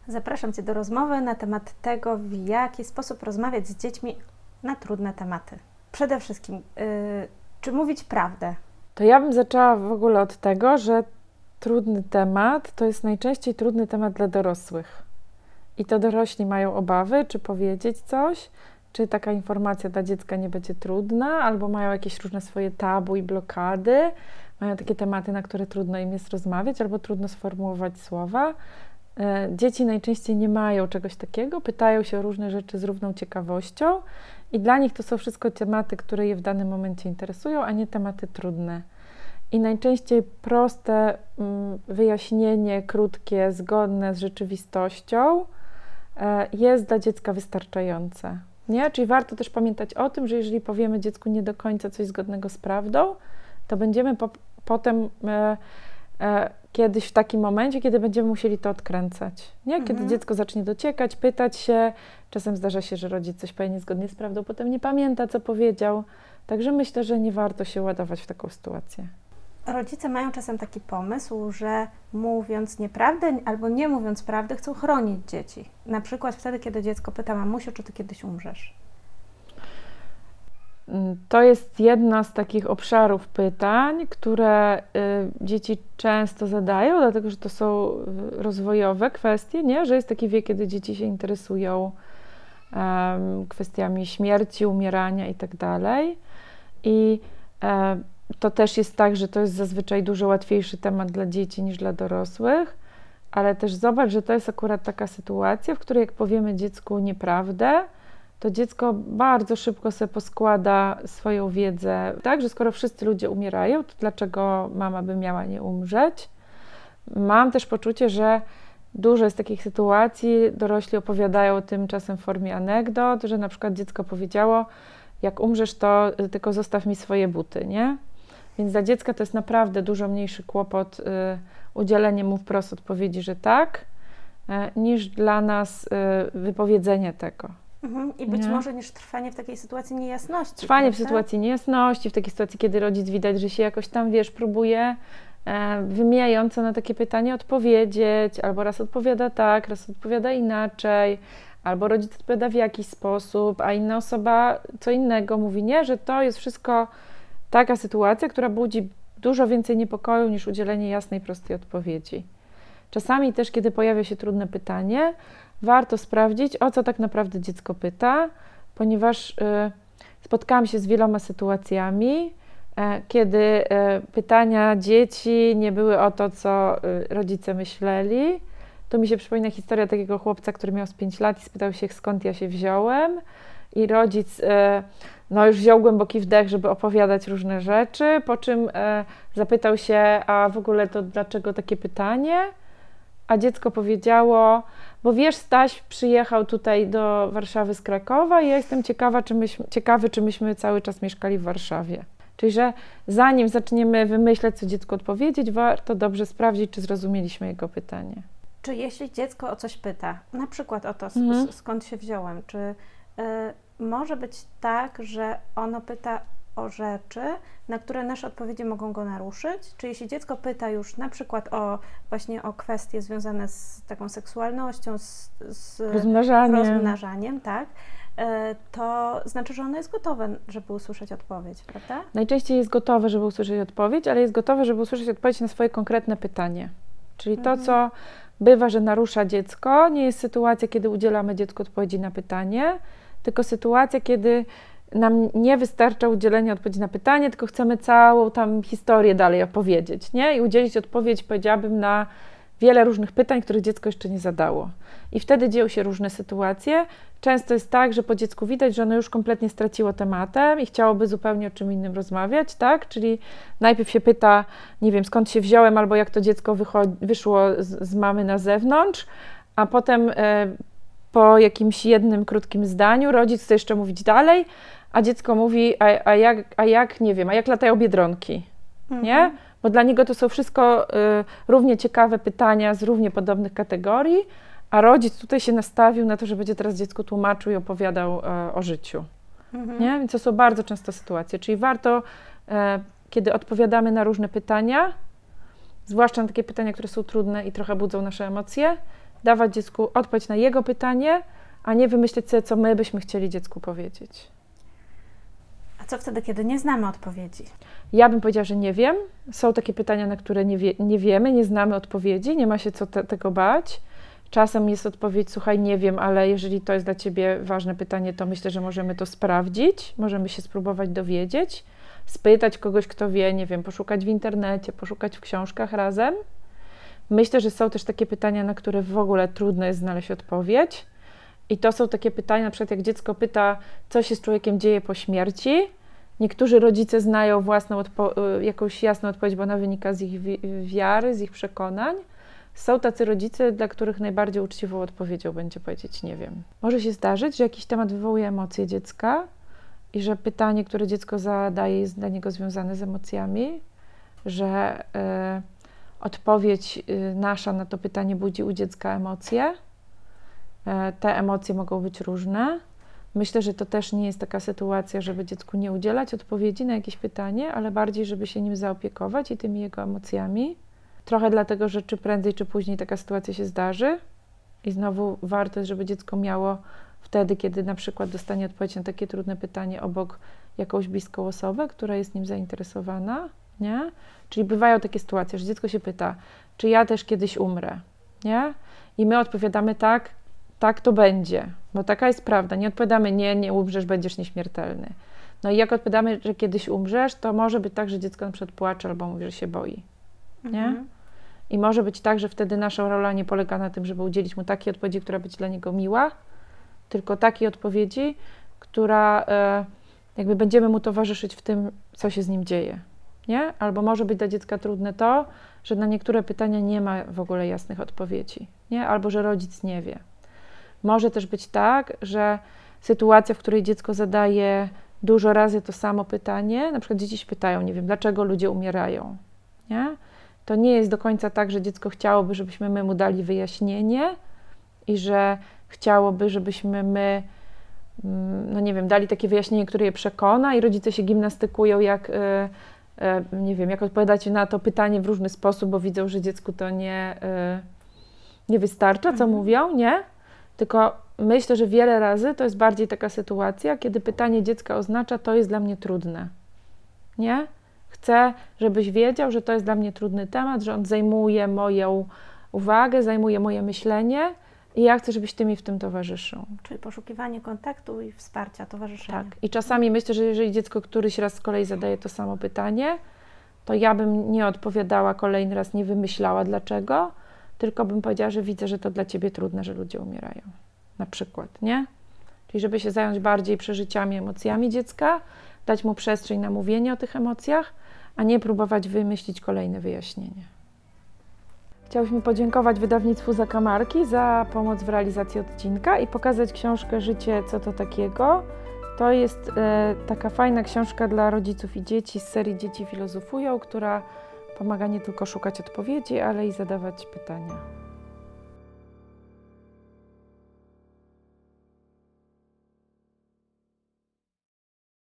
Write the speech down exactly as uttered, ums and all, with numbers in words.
Zapraszam Cię do rozmowy na temat tego, w jaki sposób rozmawiać z dziećmi na trudne tematy. Przede wszystkim, yy, czy mówić prawdę? To ja bym zaczęła w ogóle od tego, że trudny temat to jest najczęściej trudny temat dla dorosłych. I to dorośli mają obawy, czy powiedzieć coś, czy taka informacja dla dziecka nie będzie trudna, albo mają jakieś różne swoje tabu i blokady, mają takie tematy, na które trudno im jest rozmawiać, albo trudno sformułować słowa. Dzieci najczęściej nie mają czegoś takiego, pytają się o różne rzeczy z równą ciekawością i dla nich to są wszystko tematy, które je w danym momencie interesują, a nie tematy trudne. I najczęściej proste wyjaśnienie, krótkie, zgodne z rzeczywistością jest dla dziecka wystarczające. Nie? Czyli warto też pamiętać o tym, że jeżeli powiemy dziecku nie do końca coś zgodnego z prawdą, to będziemy po, potem e, e, kiedyś w takim momencie, kiedy będziemy musieli to odkręcać. Nie? Kiedy mhm. dziecko zacznie dociekać, pytać się, czasem zdarza się, że rodzic coś powie niezgodnie z prawdą, potem nie pamięta, co powiedział. Także myślę, że nie warto się ładować w taką sytuację. Rodzice mają czasem taki pomysł, że mówiąc nieprawdę albo nie mówiąc prawdy, chcą chronić dzieci. Na przykład wtedy, kiedy dziecko pyta: mamusiu, czy ty kiedyś umrzesz? To jest jedna z takich obszarów pytań, które y, dzieci często zadają, dlatego że to są rozwojowe kwestie, nie? Że jest taki wiek, kiedy dzieci się interesują um, kwestiami śmierci, umierania i tak dalej. I um, to też jest tak, że to jest zazwyczaj dużo łatwiejszy temat dla dzieci niż dla dorosłych, ale też zobacz, że to jest akurat taka sytuacja, w której jak powiemy dziecku nieprawdę, to dziecko bardzo szybko sobie poskłada swoją wiedzę, tak, że skoro wszyscy ludzie umierają, to dlaczego mama by miała nie umrzeć? Mam też poczucie, że dużo jest takich sytuacji, dorośli opowiadają o tym czasem w formie anegdot, że na przykład dziecko powiedziało: jak umrzesz, to tylko zostaw mi swoje buty, nie? Więc dla dziecka to jest naprawdę dużo mniejszy kłopot y, udzielenie mu wprost odpowiedzi, że tak, y, niż dla nas y, wypowiedzenie tego. Mhm. I być nie? może niż trwanie w takiej sytuacji niejasności. Trwanie prawda? w sytuacji niejasności, w takiej sytuacji, kiedy rodzic widać, że się jakoś tam, wiesz, próbuje e, wymijająco na takie pytanie odpowiedzieć, albo raz odpowiada tak, raz odpowiada inaczej, albo rodzic odpowiada w jakiś sposób, a inna osoba co innego mówi. Nie, że to jest wszystko taka sytuacja, która budzi dużo więcej niepokoju niż udzielenie jasnej, prostej odpowiedzi. Czasami też, kiedy pojawia się trudne pytanie, warto sprawdzić, o co tak naprawdę dziecko pyta, ponieważ y, spotkałam się z wieloma sytuacjami, y, kiedy y, pytania dzieci nie były o to, co y, rodzice myśleli. To mi się przypomina historia takiego chłopca, który miał z pięć lat i spytał się, skąd ja się wziąłem. I rodzic y, no już wziął głęboki wdech, żeby opowiadać różne rzeczy, po czym y, zapytał się, a w ogóle to dlaczego takie pytanie? A dziecko powiedziało: bo wiesz, Staś przyjechał tutaj do Warszawy z Krakowa i ja jestem ciekawa, czy myśmy, ciekawy, czy myśmy cały czas mieszkali w Warszawie. Czyli, że zanim zaczniemy wymyślać, co dziecku odpowiedzieć, warto dobrze sprawdzić, czy zrozumieliśmy jego pytanie. Czy jeśli dziecko o coś pyta, na przykład o to, Mhm. skąd się wziąłem, czy y, może być tak, że ono pyta o rzeczy, na które nasze odpowiedzi mogą go naruszyć? Czy jeśli dziecko pyta już na przykład o właśnie o kwestie związane z taką seksualnością, z, z Rozmnażaniem. rozmnażaniem, tak, to znaczy, że ono jest gotowe, żeby usłyszeć odpowiedź, prawda? Najczęściej jest gotowe, żeby usłyszeć odpowiedź, ale jest gotowe, żeby usłyszeć odpowiedź na swoje konkretne pytanie. Czyli to, Mhm. co bywa, że narusza dziecko, nie jest sytuacja, kiedy udzielamy dziecku odpowiedzi na pytanie, tylko sytuacja, kiedy nam nie wystarcza udzielenia odpowiedzi na pytanie, tylko chcemy całą tam historię dalej opowiedzieć, nie? I udzielić odpowiedź, powiedziałabym, na wiele różnych pytań, których dziecko jeszcze nie zadało. I wtedy dzieją się różne sytuacje. Często jest tak, że po dziecku widać, że ono już kompletnie straciło tematem i chciałoby zupełnie o czym innym rozmawiać, tak? Czyli najpierw się pyta, nie wiem, skąd się wziąłem, albo jak to dziecko wychodzi, wyszło z, z mamy na zewnątrz, a potem e, po jakimś jednym krótkim zdaniu rodzic chce jeszcze mówić dalej, a dziecko mówi, a, a, jak, a jak, nie wiem, a jak latają biedronki, Mhm. nie? Bo dla niego to są wszystko y, równie ciekawe pytania z równie podobnych kategorii, a rodzic tutaj się nastawił na to, że będzie teraz dziecku tłumaczył i opowiadał y, o życiu, Mhm. nie? Więc to są bardzo często sytuacje, czyli warto, y, kiedy odpowiadamy na różne pytania, zwłaszcza na takie pytania, które są trudne i trochę budzą nasze emocje, dawać dziecku odpowiedź na jego pytanie, a nie wymyśleć sobie, co my byśmy chcieli dziecku powiedzieć. A co wtedy, kiedy nie znamy odpowiedzi? Ja bym powiedziała, że nie wiem. Są takie pytania, na które nie, wie, nie wiemy, nie znamy odpowiedzi, nie ma się co te, tego bać. Czasem jest odpowiedź, słuchaj, nie wiem, ale jeżeli to jest dla Ciebie ważne pytanie, to myślę, że możemy to sprawdzić, możemy się spróbować dowiedzieć, spytać kogoś, kto wie, nie wiem, poszukać w internecie, poszukać w książkach razem. Myślę, że są też takie pytania, na które w ogóle trudno jest znaleźć odpowiedź. I to są takie pytania, na przykład jak dziecko pyta, co się z człowiekiem dzieje po śmierci. Niektórzy rodzice znają własną odpo- jakąś jasną odpowiedź, bo ona wynika z ich wi- wiary, z ich przekonań. Są tacy rodzice, dla których najbardziej uczciwą odpowiedzią będzie powiedzieć nie wiem. Może się zdarzyć, że jakiś temat wywołuje emocje dziecka i że pytanie, które dziecko zadaje, jest dla niego związane z emocjami, że y, odpowiedź y, nasza na to pytanie budzi u dziecka emocje. Y, te emocje mogą być różne. Myślę, że to też nie jest taka sytuacja, żeby dziecku nie udzielać odpowiedzi na jakieś pytanie, ale bardziej, żeby się nim zaopiekować i tymi jego emocjami. Trochę dlatego, że czy prędzej, czy później taka sytuacja się zdarzy i znowu warto jest, żeby dziecko miało wtedy, kiedy na przykład dostanie odpowiedź na takie trudne pytanie obok jakąś bliską osobę, która jest nim zainteresowana, nie? Czyli bywają takie sytuacje, że dziecko się pyta, czy ja też kiedyś umrę, nie? I my odpowiadamy tak, tak to będzie, bo taka jest prawda. Nie odpowiadamy nie, nie umrzesz, będziesz nieśmiertelny. No i jak odpowiadamy, że kiedyś umrzesz, to może być tak, że dziecko na przykład płacze albo mówi, że się boi, nie? Mhm. I może być tak, że wtedy nasza rola nie polega na tym, żeby udzielić mu takiej odpowiedzi, która będzie dla niego miła, tylko takiej odpowiedzi, która e, jakby będziemy mu towarzyszyć w tym, co się z nim dzieje, nie? Albo może być dla dziecka trudne to, że na niektóre pytania nie ma w ogóle jasnych odpowiedzi, nie? Albo że rodzic nie wie. Może też być tak, że sytuacja, w której dziecko zadaje dużo razy to samo pytanie, na przykład dzieci się pytają, nie wiem, dlaczego ludzie umierają, nie? To nie jest do końca tak, że dziecko chciałoby, żebyśmy my mu dali wyjaśnienie i że chciałoby, żebyśmy my, no nie wiem, dali takie wyjaśnienie, które je przekona i rodzice się gimnastykują, jak, nie wiem, jak odpowiadać na to pytanie w różny sposób, bo widzą, że dziecku to nie, nie wystarcza, co Mhm. mówią, nie? Tylko myślę, że wiele razy to jest bardziej taka sytuacja, kiedy pytanie dziecka oznacza, to jest dla mnie trudne, nie? Chcę, żebyś wiedział, że to jest dla mnie trudny temat, że on zajmuje moją uwagę, zajmuje moje myślenie i ja chcę, żebyś ty mi w tym towarzyszył. Czyli poszukiwanie kontaktu i wsparcia, towarzyszenia. Tak. I czasami myślę, że jeżeli dziecko któryś raz z kolei zadaje to samo pytanie, to ja bym nie odpowiadała kolejny raz, nie wymyślała dlaczego, tylko bym powiedziała, że widzę, że to dla ciebie trudne, że ludzie umierają. Na przykład, nie? Czyli żeby się zająć bardziej przeżyciami, emocjami dziecka, dać mu przestrzeń na mówienie o tych emocjach, a nie próbować wymyślić kolejne wyjaśnienie. Chciałyśmy podziękować wydawnictwu Zakamarki za pomoc w realizacji odcinka i pokazać książkę Życie, co to takiego. To jest e, taka fajna książka dla rodziców i dzieci z serii Dzieci filozofują, która pomaga nie tylko szukać odpowiedzi, ale i zadawać pytania.